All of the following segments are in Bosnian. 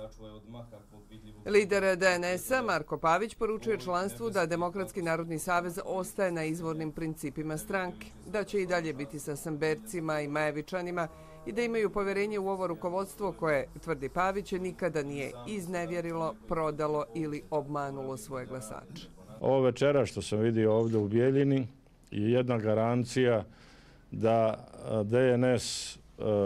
Lider DNS-a Marko Pavić poručuje članstvu da Demokratski narodni savez ostaje na izvornim principima stranke, da će i dalje biti sa Sembercima i Majevičanima i da imaju povjerenje u ovo rukovodstvo koje, tvrdi Pavić, nikada nije iznevjerilo, prodalo ili obmanulo svoje glasače. Ovo večera što sam vidio ovdje u Bijeljini je jedna garancija da DNS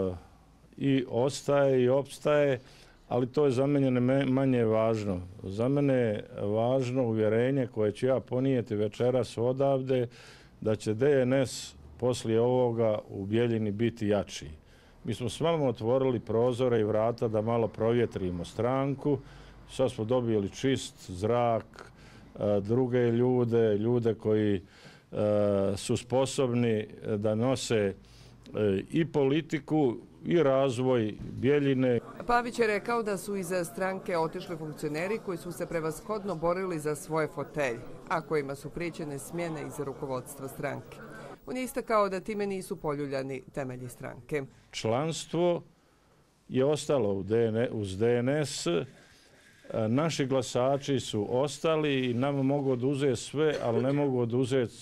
i ostaje i opstaje, ali to je za mene manje važno. Za mene je važno uvjerenje koje ću ja ponijeti večeras odavde da će DNS poslije ovoga u Bijeljini biti jači. Mi smo s vama otvorili prozore i vrata da malo provjetrimo stranku. Sad smo dobili čist zrak, druge ljude koji su sposobni da nose i politiku i razvoj Bijeljine. Pavić je rekao da su iza stranke otišli funkcioneri koji su se prevashodno borili za svoje fotelje, a kojima su priječene smjene iz rukovodstva stranke. On je istakao da time nisu poljuljani temelji stranke. Članstvo je ostalo uz DNS. Naši glasači su ostali i nama mogu oduzeti sve, ali ne mogu oduzeti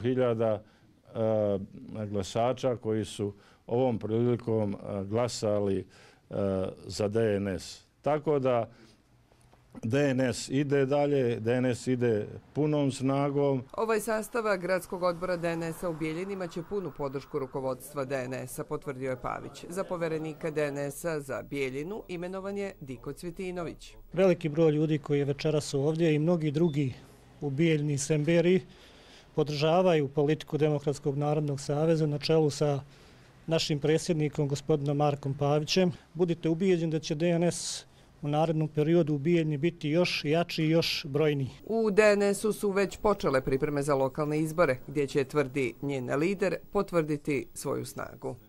100.000 glasača koji su ovom prilikom glasali za DNS. Tako da DNS ide dalje, DNS ide punom snagom. Ovaj sastav gradskog odbora DNS-a u Bijeljinima će punu podršku rukovodstva DNS-a, potvrdio je Pavić. Za poverenika DNS-a za Bijeljinu imenovan je Diko Cvjetinović. Veliki broj ljudi koji je večeras ovdje i mnogi drugi u Bijeljini i Semberiji podržavaju politiku Demokratskog narodnog saveza na čelu sa našim predsjednikom, gospodinom Markom Pavićem. Budite ubijeđeni da će DNS u narednom periodu u Bijeljini biti još jači i još brojniji. U DNS-u su već počele pripreme za lokalne izbore, gdje će, tvrdi njen lider, potvrditi svoju snagu.